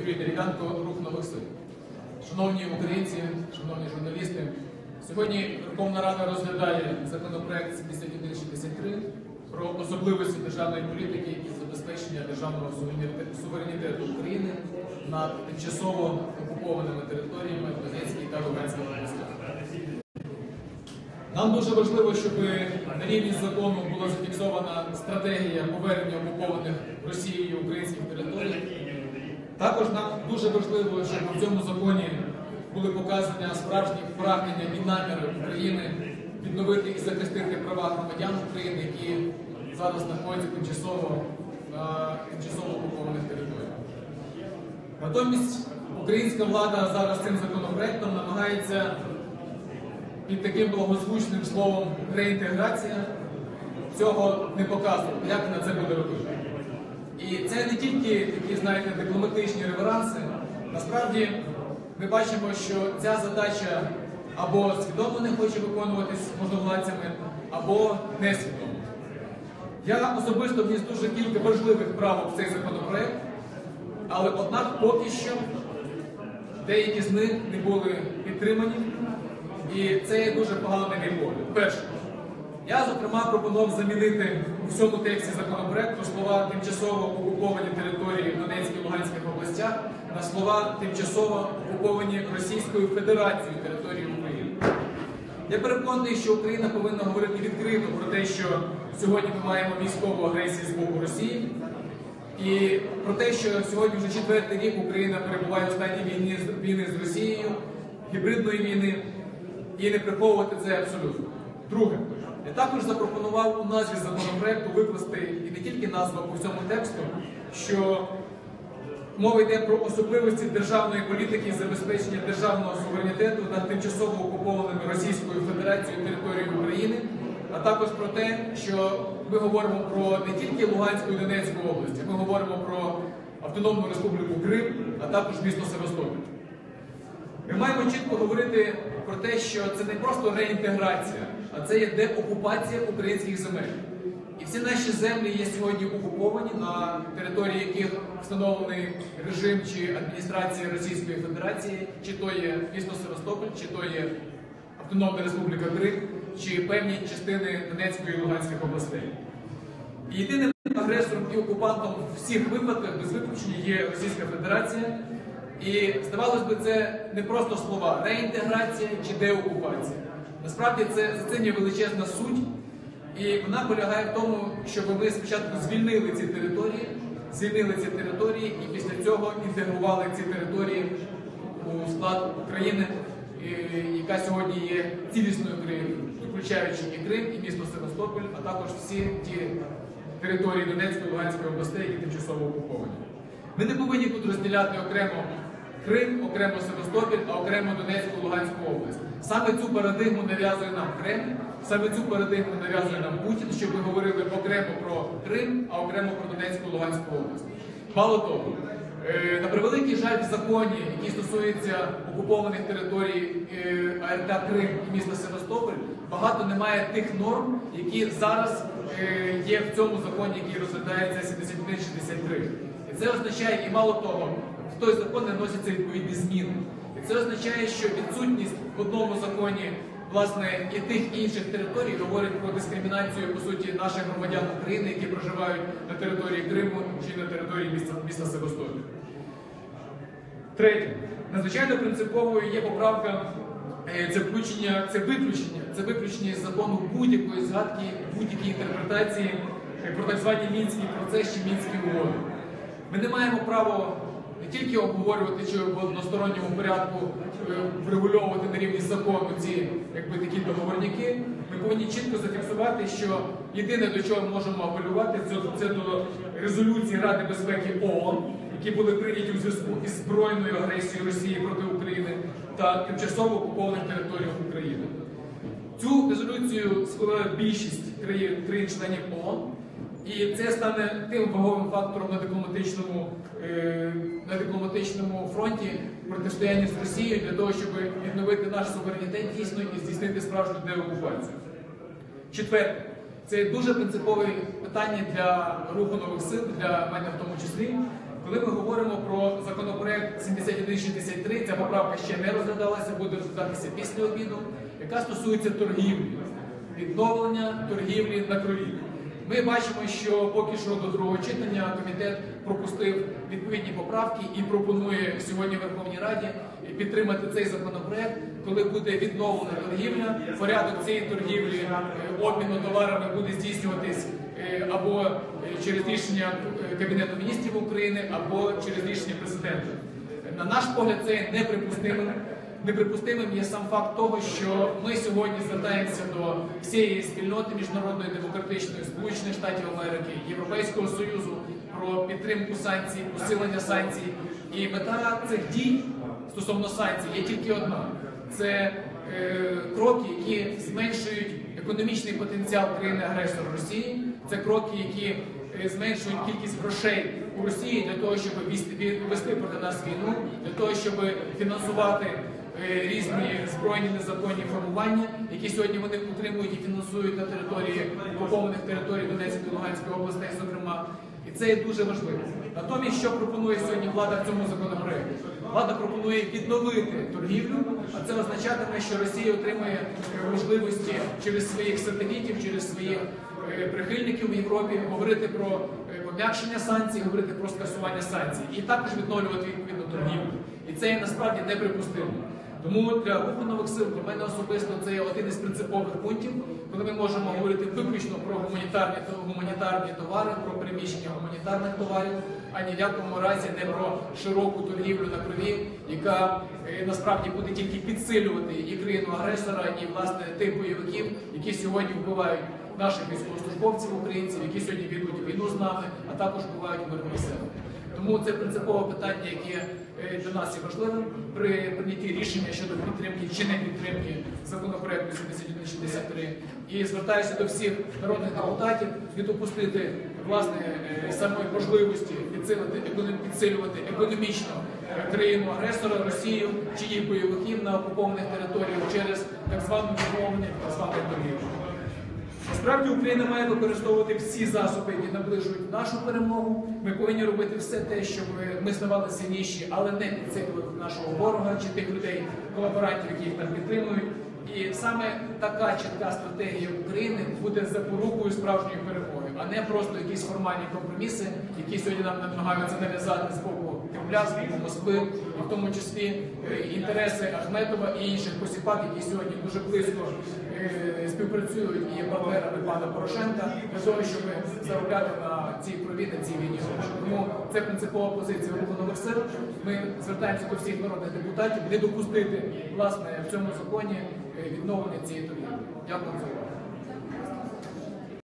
Юрій Дерев'янко, Рух нових сил. Шановні українці, шановні журналісти, сьогодні Верховна Рада розглядає законопроект 7163 про особливості державної політики і забезпечення державного суверенітету України над тимчасово окупованими територіями в Донецькій та Луганській областях. Нам дуже важливо, щоб на рівні закону була зафіксована стратегія повернення окупованих Росією українських територій. Також нам дуже важливо, щоб у цьому законі були показані справжні прагнення і наміри України відновити і захистити права громадян України, які зараз знаходяться тимчасово на тимчасово окупованих територіях. Натомість українська влада зараз цим законопроектом намагається під таким благозвучним словом реінтеграція цього не показувати, як на це буде робити. І це не тільки такі, знаєте, дипломатичні реверанси. Насправді ми бачимо, що ця задача або свідомо не хоче виконуватись можновладцями, або несвідомо. Я особисто вніс дуже кілька важливих правок в цей законопроект, але однак поки що деякі з них не були підтримані, і це є дуже погано на мій погляд. Перше, я, зокрема, пропонував замінити у всьому тексті законопроекту слова «тимчасово окуповані території в Донецькій і Луганських областях» на слова «тимчасово окуповані Російською Федерацією території України». Я переконаний, що Україна повинна говорити відкрито про те, що сьогодні ми маємо військову агресію з боку Росії, і про те, що сьогодні вже четвертий рік Україна перебуває в стані війни з Росією, гібридної війни, і не приховувати це абсолютно. Друге, я також запропонував у назві законопроекту викласти, і не тільки назва по всьому тексту, що мова йде про особливості державної політики і забезпечення державного суверенітету над тимчасово окупованими Російською Федерацією територією України, а також про те, що ми говоримо про не тільки Луганську і Донецьку області, ми говоримо про Автономну Республіку Крим, а також місто Севастополь. Ми маємо чітко говорити про те, що це не просто реінтеграція, а це є деокупація українських земель. І всі наші землі є сьогодні окуповані, на території яких встановлений режим чи адміністрація Російської Федерації, чи то є місто Севастополь, чи то є Автономна Республіка Крим, чи певні частини Донецької і Луганських областей. І єдиним агресором і окупантом в всіх випадках, без виключення, є Російська Федерація. І, здавалось би, це не просто слова реінтеграція чи деокупація. Насправді за цим є величезна суть, і вона полягає в тому, щоб ми спочатку звільнили ці території і після цього інтегрували ці території у склад України, яка сьогодні є цілісною країною, включаючи і Крим, і місто Севастополь, а також всі ті території Донецької і Луганської областей, які тимчасово окуповані. Ми не повинні тут розділяти окремо Крим, окремо Севастополь, а окремо Донецьку і Луганську область. Саме цю парадигму нав'язує нам Кремль, саме цю парадигму нав'язує нам Путін, щоб ми говорили окремо про Крим, а окремо про Донецьку і Луганську область. Мало того, на превеликий жаль, в законі, який стосується окупованих територій АРК Крим і міста Севастополь, багато немає тих норм, які зараз є в цьому законі, який розглядається 7163. І це означає, і мало того, в той закон не вносяться відповідні зміни. І це означає, що відсутність в одному законі, власне, і тих інших територій говорить про дискримінацію, по суті, наших громадян України, які проживають на території Криму чи на території міста Севастополь. Третє. Надзвичайно принциповою є поправка, це виключення із закону будь-якої згадки, будь-якої інтерпретації про так звані Мінський процес чи Мінські угоди. Ми не маємо права не тільки обговорювати чи в односторонньому порядку врегульовувати на рівні закону ці такі договорняки. Ми повинні чітко зафіксувати, що єдине, до чого ми можемо апелювати, це до резолюції Ради безпеки ООН, які були прийняті у зв'язку із збройною агресією Росії проти України та тимчасово окупованих територіях України. Цю резолюцію схвалила більшість країн-членів ООН. І це стане тим ваговим фактором на дипломатичному фронті протистояння з Росією для того, щоб відновити наш суверенітет дійсно і здійснити справжню деокупацію. Четверте. Це дуже принципове питання для Руху нових сил, для мене в тому числі. Коли ми говоримо про законопроект 7163, ця поправка ще не розглядалася, буде розглядатися після обіду, яка стосується торгівлі, відновлення торгівлі на крові. Ми бачимо, що поки що до другого читання комітет пропустив відповідні поправки і пропонує сьогодні Верховній Раді підтримати цей законопроект, коли буде відновлена торгівля. Порядок цієї торгівлі, обміну товарами буде здійснюватись або через рішення Кабінету міністрів України, або через рішення президента. На наш погляд, це є неприпустимим. Неприпустимим є сам факт того, що ми сьогодні звертаємося до всієї спільноти міжнародної, демократичної, Сполучених Штатів Америки, Європейського Союзу про підтримку санкцій, посилення санкцій. І мета цих дій стосовно санкцій є тільки одна. Це кроки, які зменшують економічний потенціал країни-агресора Росії. Це кроки, які зменшують кількість грошей у Росії для того, щоб вести проти нас війну, для того, щоб фінансувати різні збройні незаконні формування, які сьогодні вони утримують і фінансують на території окупованих територій Донецької і Луганської областей, зокрема. І це є дуже важливо. Натомість, що пропонує сьогодні влада в цьому законопроекті? Влада пропонує відновити торгівлю, а це означатиме, що Росія отримує можливості через своїх сателітів, через своїх прихильників в Європі говорити про пом'якшення санкцій, говорити про скасування санкцій і також відновлювати відповідну торгівлю. І це є насправді неприпустимо. Тому для Руху нових сил, для мене особисто, це є один із принципових пунктів, коли ми можемо говорити виключно про гуманітарні товари, про переміщення гуманітарних товарів, а ні в якому разі не про широку торгівлю на крові, яка насправді буде тільки підсилювати і країну-агресора, і власне тих бойовиків, які сьогодні вбивають наших військовослужбовців, українців, які сьогодні ведуть війну з нами, а також вбивають мирних населення. Тому це принципове питання, яке для нас є важливим при прийнятті рішення щодо підтримки чи не підтримки законопроекту 7163. І звертаюся до всіх народних депутатів не допустити власне самої можливості підсилювати економічно країну-агресора, Росію чи їх бойовиків на окупованих територіях через так зване відновлення, так звану торгівлю. Насправді Україна має використовувати всі засоби, які наближують нашу перемогу. Ми повинні робити все те, щоб ми ставали сильніші, але не підсилювати нашого ворога чи тих людей, колаборантів, які їх там підтримують. І саме така чітка стратегія України буде запорукою справжньої перемоги, а не просто якісь формальні компроміси, які сьогодні нам намагаються нав'язати з боку Кремля, з боку Москви, і в тому числі інтереси Ахметова і інших посіпак, які сьогодні дуже близько співпрацюють і є партнерами пана Порошенка для того, щоб заробляти на цій крові, на цій війні. Тому це принципова позиція Руху нових сил. Ми звертаємося до всіх народних депутатів не допустити власне в цьому законі відновлення цієї торгівлі. Дякую за увагу.